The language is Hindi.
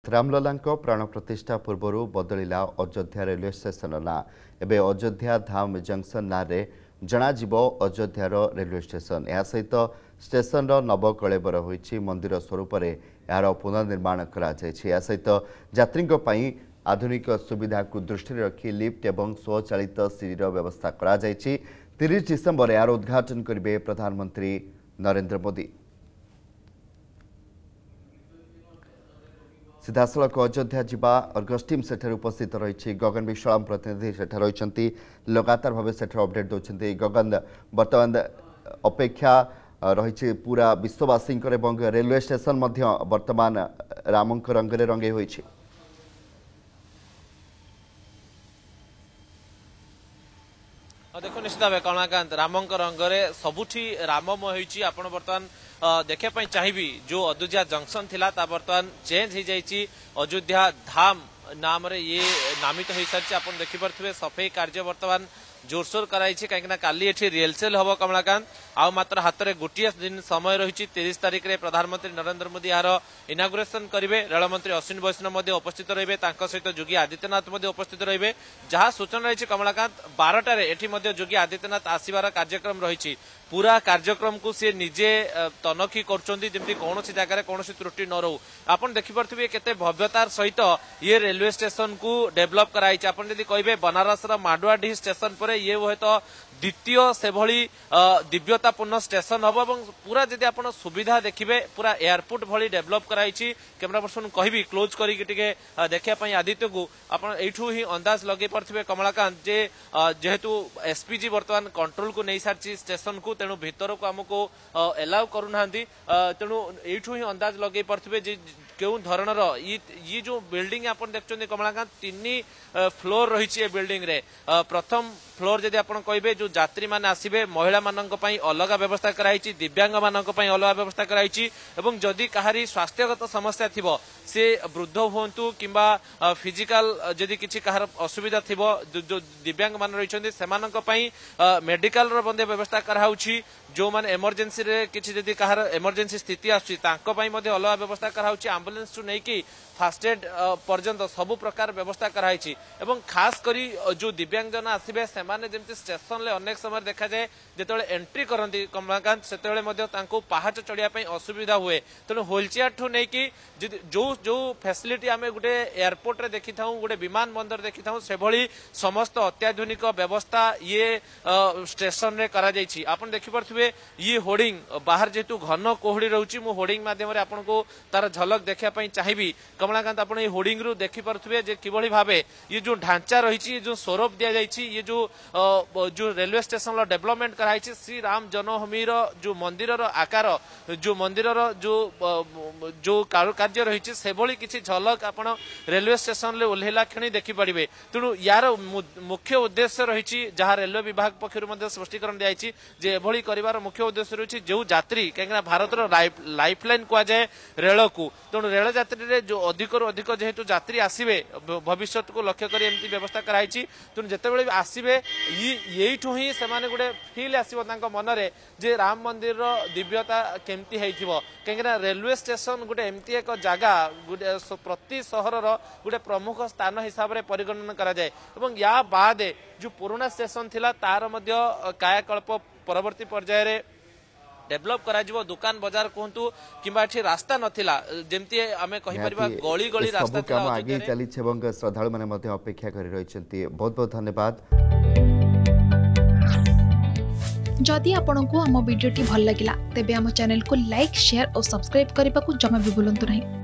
रामलला प्राण प्रतिष्ठा पूर्व बदलिला अयोध्या रेलवे स्टेशन ना एबे अयोध्या धाम जंक्शन ना रे जनाजीव अयोध्यार रेलवे स्टेशन या सहित स्टेशन नवकलेबर होईछि मंदिर स्वरूप यार पुनर्निर्माण करा या सहित यात्री आधुनिक सुविधा को दृष्टि रखी लिफ्ट एवं स्वचालित सीढ़ीर व्यवस्था करा 30 डिसेम्बर यार उद्घाटन करेंगे प्रधानमंत्री नरेंद्र मोदी। सीधासलख अयोध्या जीवा अर्गस टीम सेठर उपस्थित रही गगन विश्राम प्रतिनिधि सेठा रही लगातार भाव सेठर अपडेट दौरान गगन बर्तमान अपेक्षा रही पूरा विश्ववासी रेलवे स्टेशन वर्तमान रामंक रंगरे रंगे होई। देखो निश्चित भाव कमलाकांत रामंक रंगरे सबुठी राममय होईची आपण बर्तमान देखा चाहिए जो अयोध्या जंक्शन थिला ता बर्तमान चेंज हो जाइए अयोध्या धाम नाम रे ये नामित हो सारी आप देखिपे सफाई कार्य बर्तमान जोरसोर कराई कहीं काली एठी रिहर्सल हम कमलाकांत आउ मात्र हाथ में गोटे दिन समय रही 30 तारिख में प्रधानमंत्री नरेंद्र मोदी यार इनागुरेसन करेंगे रेलमंत्री अश्विनी वैष्णव उपस्थित रहे सहित योगी आदित्यनाथ उपस्थित रहे जहाँ सूचना रही कमलाकांत 12टार एठी योगी आदित्यनाथ आसबार कार्यक्रम रही पूरा कार्यक्रम को सी निजे तनखी करमती कौन जगह कौन त्रुटि न रो आप देखिपे केते भव्यतार सहित ये रेलवे स्टेशन को डेभलप कराई आपड़ी कहे बनारसर माडुआडीह स्टेशन पर ये हुए तो द्वितीय से भली दिव्यतापूर्ण स्टेशन हम और पूरा जदि आप सुविधा देखिए पूरा एयरपोर्ट भली डेभलप कराई कैमेरा पर्सन कहि क्लोज करके देखापी आदित्य को आपठू ही अंदाज लगे पारे कमलाकांत जे जेहेतु एसपीजी बर्तमान कंट्रोल को नहीं सारी स्टेशन को तेणु भितर को आमको एलाउ करूना तेणु यू ही अंदाज लगे पारे क्यों धरणर ये जो बिल्डिंग आप देखते कमलाकांत 3 फ्लोर रही बिल्डिंग रे प्रथम फ्लोर जदि आप कहे जो यात्री माने आसिबे महिला मानक पई अलग व्यवस्था कराई दिव्यांग मानक पई अलग व्यवस्था कराई एवं जदि कहारी स्वास्थ्यगत समस्या थिबो से वृद्ध हुंतु किंबा फिजिकल जदि किछि कहार असुविधा थिबो जो दिव्यांग मान रहिछन्ति सेमानक पई मेडिकल रो बंदे व्यवस्था कराउछि जो माने इमरजेंसी रे किछि जदि कहार इमरजेंसी स्थिति आछि तांको पई मध्ये अलग व्यवस्था कराउछि एम्बुलेंस टू नै कि फास्ट एड पर्यंत सबु प्रकार व्यवस्था कराई एवं खास करी जो दिव्यांग जन आसबे से जमी स्टेशन ले अनेक समय देखा जाए जो एंट्री करती कमलाकांत से पहाच चढ़ाई असुविधा हुए तेणु व्हील चेयर ठू नहीं कि जो जो फैसिलिटी आम गोटे एयरपोर्ट रे देखी था गोटे विमान बंदर देखी था से भली समस्त अत्याधुनिक व्यवस्था ये स्टेशन रे करा जाइछि। आपण देखि परथिबे ये होर्डिंग बाहर जेतु घन कोहड़ी रहउछि मु होर्डिंग माध्यम रे आपनको तार झलक देखा पई चाहिबी कमलाकांत आपण होर्डिंग रु देखि परथिबे जे किबळी भाबे ये जो ढांचा रही जो स्वरूप दिया जाइछि ये जो रेलवे स्टेशन डेवलपमेंट कराई श्री राम जन्मभूमि जो मंदिर आकार जो मंदिर जो कारुकार्य रही से भली किसी झलक आप रेलवे स्टेशन ओह्लैला क्षणी देखिपारे तेणु यार मुख्य उद्देश्य रही जहाँ रेलवे विभाग पक्ष स्पष्टीकरण दिखाई जे एभली कर मुख्य उद्देश्य रही जो यात्री कहीं भारत लाइफलाइन कहुए रेल को तेणु रेल यात्री जो अधिक अधिक जेहेतु यात्री आसवे भविष्य को लक्ष्य कर एमती व्यवस्था कराई तेणु जितेबाला भी आसवे यहीठू ही से गोटे फिल आसो मनरे जे राम मंदिर दिव्यता केमती है कहीं रेलवे स्टेशन गोटे एमती एक जगह गोटे प्रति सहर गोटे प्रमुख स्थान हिसाब से परिगणना करा जाए एवं या बाद जो पुराना स्टेशन थिला तार मध्य कायाकल्प परवर्ती पर्याय डेभलप करा जिवो दुकान बाजार कहतु किंबा एठी रास्ता नथिला जेमती आमे कहि परिबा गली गली रास्ता थिला आगे चली छबंग श्रद्धालु माने मध्ये अपेक्षा करि रहिसंती बहुत बहुत धन्यवाद। जदि आपनकु हम वीडियोटी भल लागिला तेबे हम चैनल को लाइक शेयर और सब्सक्राइब करबा को जमा भी भूलंतु नहीं।